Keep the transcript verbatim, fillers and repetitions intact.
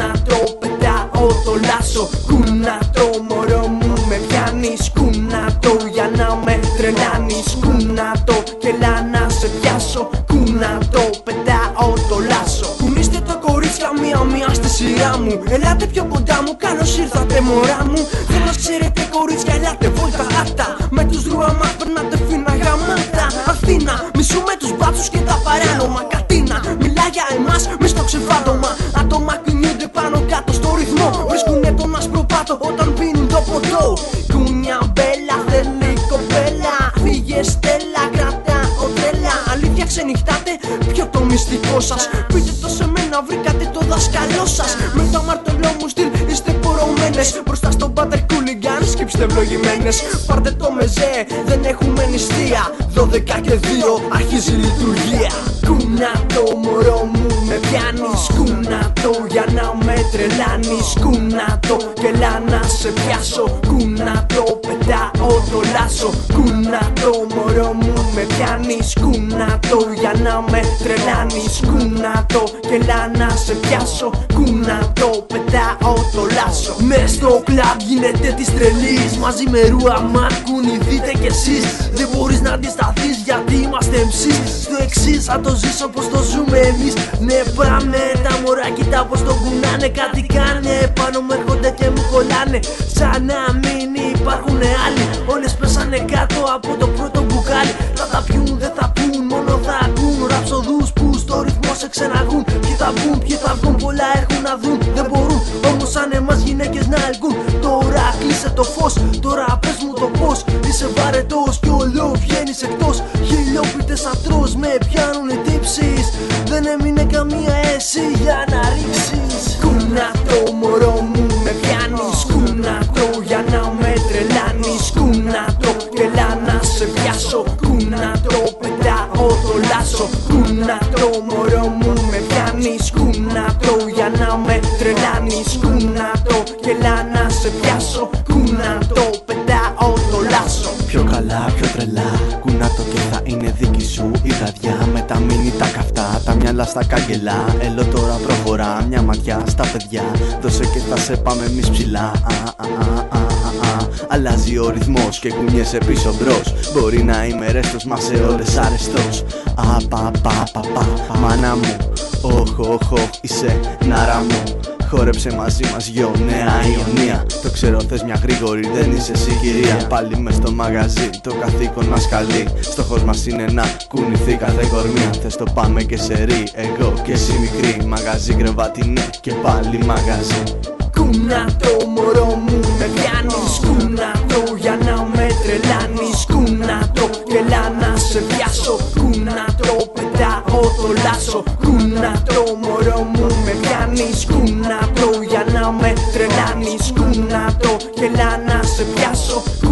Κούνατο, πετάω το λάσο. Κούνατο, μωρό μου με πιάνεις. Κούνατο, για να με τρελάνεις. Κούνατο, και έλα να σε πιάσω. Κούνατο, πετάω το λάσο. Κουνήστε τα κορίτσια μία-μία στη σειρά μου. Ελάτε πιο κοντά μου, καλώς ήρθατε μωρά μου. Δεν μας ξέρετε κορίτσια, ελάτε βόλτα άτα. Με τους ρουαμά περνάτε φίνα γαμάτα. Αθήνα, μισούμε τους μπάτσους και τα παράνομα. Κατίνα, μιλά για εμάς μες στο ξεφάντωμα. Άτομα κινούνται πάνω κάτω στο ρυθμό. Βρίσκουνε τον άσπρο πάτο όταν πίνουν το ποτό. Κούνια μπέλα, θέλει κοπέλα. Φύγε στέλα, κρατάω τρέλα. Αλήθεια ξενυχτάτε, ποιο το μυστικό σας? Πείτε το σε μένα, βρήκατε το δάσκαλό σας. Με το αμαρτωλό μου στυλ είστε πορωμένες. Μπροστά στον πάτερ κούλιγκαν σκύψτε ευλογημένες. Πάρτε το μεζέ, δεν έχουμε νηστεία. Δώδεκα και δύο αρχίζει η λειτουργία. Κούνατο, μωρό μου με πιάνεις. Κούνατο, για να με τρελάνεις. Κούνατο, και έλα να σε πιάσω. Κούνατο, πετάω το λάσο. Κούνατο, μωρό μου με πιάνεις. Κούνατο, για να με τρελάνεις. Κούνατο, και έλα να σε πιάσω. Κούνατο, πετάω το λάσο. Μες στο κλαμπ γίνεται της τρελής. Μαζί με ρουαμά κουνηθείτε κι εσείς. Δεν μπορείς να αντισταθείς γιατί είμαστε εμείς. Στο εξής θα το ζήσω πως το ζούμε εμείς. Ναι πάμε, τα μωράκια πως το κουνάνε. Κάτι κάνε, πάνω μου έρχονται και μου κολλάνε. Σαν να μην υπάρχουνε άλλοι. Όλες πέσανε κάτω από το πρώτο μπουκάλι. Θα τα πιούν, δεν θα πούν, μόνο θα ακούν. Ραψοδούς που στο ρυθμό σε ξεναγούν. Ποιοι θα μπουν, ποιοι θα βγουν, πολλά έχουν να δουν. Δεν μπορούν όμως σαν εμάς γυναίκες να ελκούν. Τώρα κλείσε το φως, τώρα πες μου το πως. Είσαι βαρετός κι όλο βγαίνεις εκτός. Χιλιόπιτες ατρός με πιάνουνε τύψεις. Δεν έμεινε καμία εσύ για να ρίξεις. Κούνατο, μωρό μου με πιάνεις. Κούνατο, για να με τρελάνεις. Κούνατο, και έλα να σε πιάσω. Κούνατο, πετάω το λάσο. Κούνατο, μωρό μου με πιάνεις. Κούνατο, για να με τρελάνεις. Κούνατο, και έλα να σε πιάσω. Κούνατο, πετάω το λάσο. Πιο καλά, πιο τρελά, κουνάτο και θα είναι δική σου η βραδιά. Με τα μίνι τα καυτά, τα μυαλά στα κάγκελα. Έλο τώρα προχωρά, μια ματιά στα παιδιά. Δώσε και θα σε πάμε εμείς ψηλά. Α, α, α, α, α, α. Αλλάζει ο ρυθμός και κουνιέσαι πίσω μπρος. Μπορεί να είμαι ρέστος, μα σε όλες αρεστός. Α, πα, πα, πα, πα, μάνα μου. Όχ, όχ, όχ, είσαι νάρα μου. Χόρεψε μαζί μας γιο, νέα Ιωνία. Το ξέρω θες μια γρήγορη, δεν είσαι εσύ κυρία. Πάλι μες στο μαγαζί, το καθήκον μας καλεί. Στόχος μας είναι να κουνηθεί κάθε κορμί. Αν θες το πάμε και σε ρί, εγώ και εσύ μικρή. Μαγαζί κρεβάτι ναι και πάλι μαγαζί. Κούνατο, μωρό μου με πιάνεις. Κούνατο, για να με τρελάνεις. Κούνατο, και έλα να σε πιάσω. Κούνατο, πετάω το λάσο. Κούνατο, μωρό μου με πιάνεις. Κούνατο, για να με τρελάνεις. Κούνατο, και έλα να σε πιάσω.